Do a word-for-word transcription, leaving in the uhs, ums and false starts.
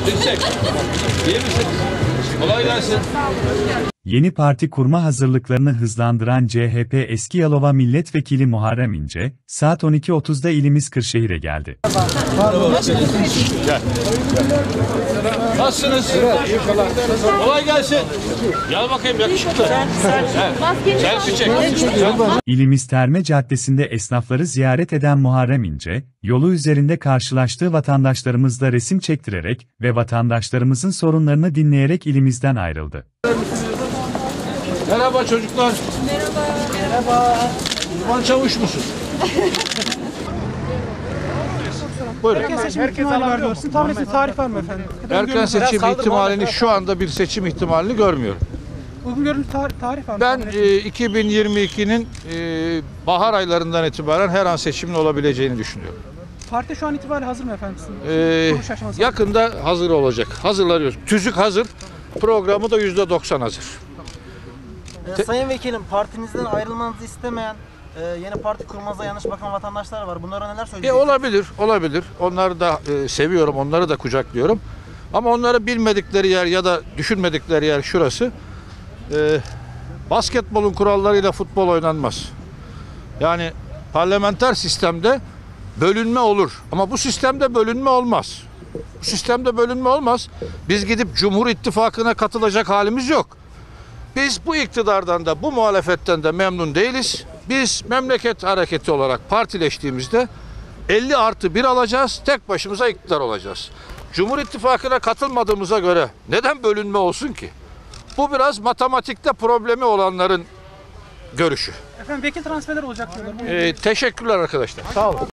Çek. İyi misin? Kolay gelsin. Yeni parti kurma hazırlıklarını hızlandıran C H P eski Yalova Milletvekili Muharrem İnce, saat on iki otuzda ilimiz Kırşehir'e geldi. Gel. Nasılsınız? Kolay gelsin. Gel bakayım yakışıklı. Selfie çek. İlimiz Terme Caddesi'nde esnafları ziyaret eden Muharrem İnce, yolu üzerinde karşılaştığı vatandaşlarımızla resim çektirerek ve vatandaşlarımızın sorunlarını dinleyerek ilimizden ayrıldı. Merhaba çocuklar. Merhaba. Merhaba. Uzman çavuş musun? Buyurun. Erken seçim ihtimali var diyorsun. Tahmin ettiğiniz tarih var mı efendim? Erken seçim ihtimalini şu anda bir seçim ihtimalini görmüyorum. Uygun görünüş tarih, tarih var mı? Ben e, iki bin yirmi ikinin e, bahar aylarından itibaren her an seçimin olabileceğini düşünüyorum. Parti şu an itibariyle hazır mı efendim? E, Kuruluş aşaması. yakında hazır olacak. Hazırlanıyoruz. TÜZÜK hazır. Programı da yüzde doksan hazır. Ee, Sayın Vekilim, partinizden ayrılmanızı istemeyen, e, yeni parti kurmanıza yanlış bakan vatandaşlar var. Bunlara neler E, söyleyeceksiniz? olabilir, olabilir. Onları da e, seviyorum, onları da kucaklıyorum. Ama onları bilmedikleri yer ya da düşünmedikleri yer şurası. E, basketbolun kurallarıyla futbol oynanmaz. Yani parlamenter sistemde bölünme olur. Ama bu sistemde bölünme olmaz. Bu sistemde bölünme olmaz. Biz gidip Cumhur İttifakı'na katılacak halimiz yok. Biz bu iktidardan da bu muhalefetten de memnun değiliz. Biz memleket hareketi olarak partileştiğimizde elli artı bir alacağız, tek başımıza iktidar olacağız. Cumhur İttifakı'na katılmadığımıza göre neden bölünme olsun ki? Bu biraz matematikte problemi olanların görüşü. Efendim vekil transferleri olacak diyorlar. Ee, teşekkürler arkadaşlar. Sağ olun.